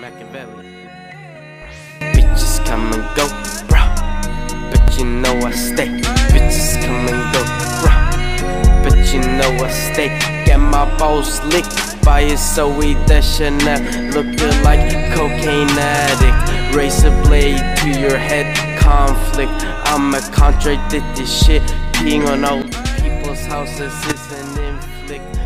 Machiavelli. Bitches come and go, bruh, but you know I stay. Bitches come and go, bruh, but you know I stay. Get my balls licked by a Zoe the Chanel, looking like cocaine addict. Razor blade to your head, conflict. I'ma contradict this shit. Peeing on old people's houses is an inflict.